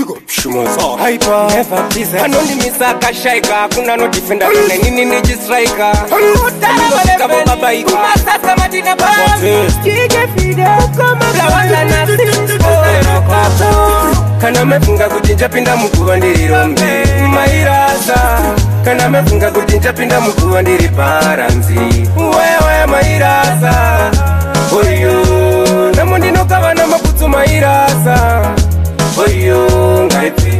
Big up Shimoza Hyper Never busy Anoni misaka shaika Kuna no defender Nini niji striker Utara wale babaika Umasasa madina basi Kike fide Blawala na Cisco Kana mefunga kujinja pinda mkuwa ndiri rombe Mairasa Kana mefunga kujinja pinda mkuwa ndiri paranzi Wewe mairasa Oyo Namundino kawa na makutu mairasa Oyo ngaipi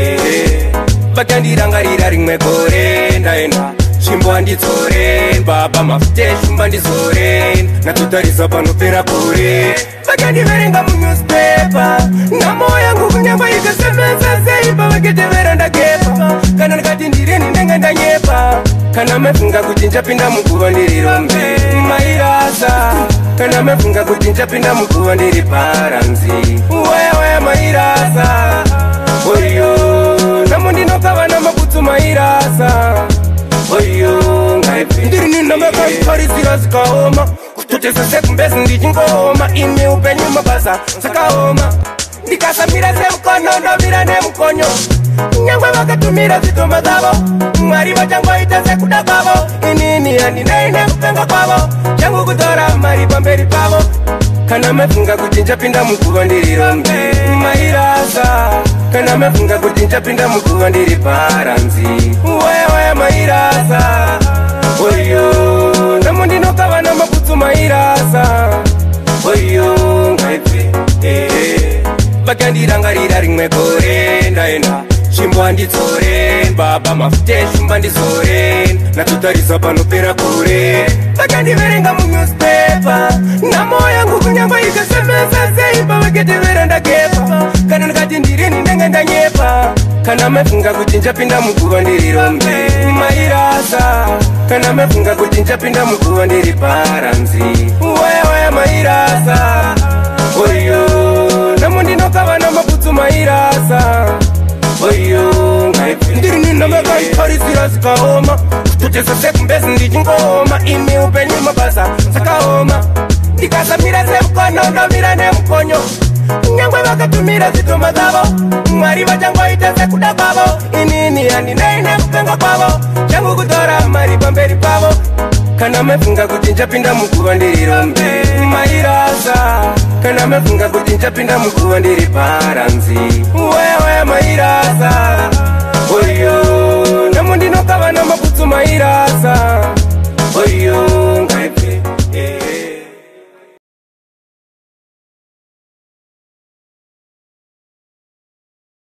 Bakandira ngarira rimwe kore Ndaenda Shimbo anditore Baba mafute shumba ndizore Natutarisa panopera kore Bakandiverenga mu newspaper Namo yangu kunyamba ikasemeza Zeipa wakitevera ndakepa Kana nakati ndirini nenga ndanyepa Kana mefunga kutinja pinda mkuwa ndiri rombe Mairasa Kana mefunga kutinja pinda mkuwa ndiri paranzi Wewe mairasa Oyo Namundino kawa na makutu mairasa Oyo ngaipi Ndiri nina meka itori zira zikaoma Kututesa seku mbezi ndiji ngoma Imi upenyu mabasa zikaoma Ndikasa mira ze mkono ndo mira ne mkonyo Nyangwe wakatumira zitoma zabo Mwari wachangwa itase kudababo Inini andine ine kupenga kwabo Changu kutora mari pamberi pabo Kana mefunga kutinja pinda mkuwa ndiri rombe Mairasa Kana mefunga kutinja pinda mkuwa ndiri paranzi Wewe mairasa Oyo Namundino kawa na makutu mairasa Oyo ngaipi Bakandira ngarira rimwe kore Ndaenda Shimbo anditore Baba mafute shumba ndizore Natutarisa panopera kore Bakandiverenga mu newspaper Namo yangu kunyamba ikasemeza Zeipa wakitevera ndakepa Kana nakati ndirini nenga ndanyepa Kana mefunga kutinja pinda mkuwa ndiri rombe Mairasa Kana mefunga kutinja pinda mkuwa ndiri paranzi Wewe mairasa Oyo Namundino kawa na makutu mairasa Oyo ngaipi Ndiri nina meka itori zira zikaoma Kututesa seku mbezi ndiji ngoma Imi upenyu mabasa zikaoma Ndikasa mira ze mkono ndo mira ne mkonyo Nyangwe wakatumira zitoma zabo Mwari wachangwa itase kudababo Inini andine ine kupenga kwabo Changu kutora mari pamberi pabo Kana mefunga kutinja pinda mkuwa ndiri rombe Mairasa Kana mefunga kutinja pinda mkuwa ndiri paranzi